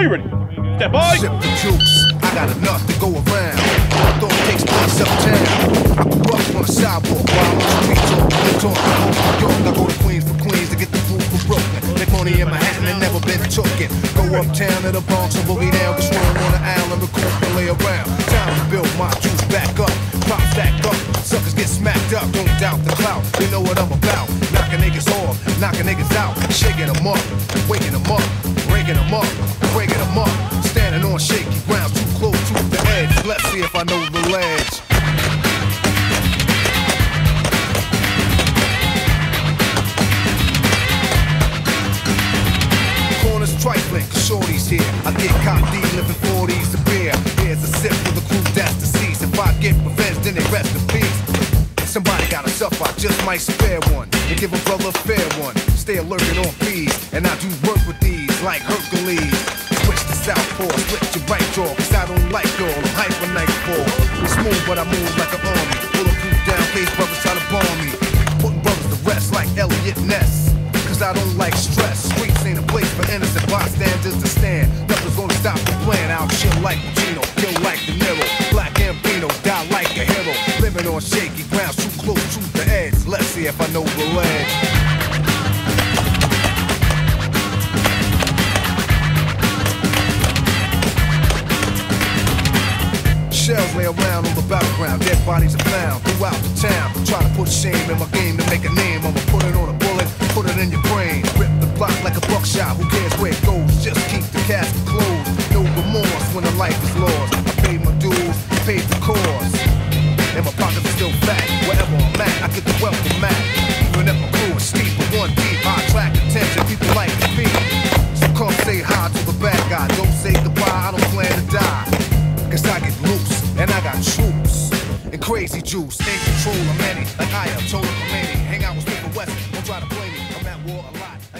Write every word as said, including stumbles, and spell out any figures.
Are you ready? Step by. Sip the juice, I got enough to go around. I thought it takes place uptown. I grew up on the sidewalk while on the street talk. They talk to New York. I go to Queens for Queens to get the food for Brooklyn. Make money in Manhattan and never been tooken. Go uptown to the Bronx and boogie down. Go swarm on the island, recoup and lay around. Time to build my juice back up. Pop stack up, suckers get smacked up. Don't doubt the clout, they know what I'm about. Knocking niggas off, knocking niggas out. Shaking them up, waking them up, breaking them up, breaking them up. Standing on shaky ground, too close to the edge. Let's see if I know the ledge. Corners trifling, shorty's here. I get cop D, living forties to beer. Here's a sip for the crew that's deceased. If I get revenge, then they rest in peace. Somebody gotta suffer, I just might spare one and give a brother a fair one. Stay alerted on fees, and I do work with these like Hercules. Switch to southpaw, switch to right jaw, cause I don't like y'all, I'm hyper nightfall. Smooth, but I move like an army. Bulletproof down, case brothers try to bomb me. Putting brothers to rest like Elliot Ness, cause I don't like stress. Streets ain't a place for innocent bystanders to stand. Nothing's gonna stop the plan. I'll chill like Pacino, kill like De Niro. Black Ambino, die like a hero. Living on shaky ground, too close to the edge. Let's see if I know the ledge. Shells lay around on the battleground, dead bodies are found throughout the town. Try to put shame in my game to make a name. I'ma put it on a bullet, put it in your brain. Rip the block like a buckshot, who cares where it goes? Just keep the casket closed. No remorse when the life is lost. I paid my dues, paid the cause, and my pockets are still fat. Wherever I'm at, I get the welcome mat. Even if my crew is steep, but one deep, I attract attention, people like to be. So come say hi to the bad guy, don't say goodbye, I don't plan to die. Cause I get loose, and I got troops, and crazy juice, in control of many, like I am told of many. Hang out with Smith and Wesson, don't try to play me, I'm at war a lot.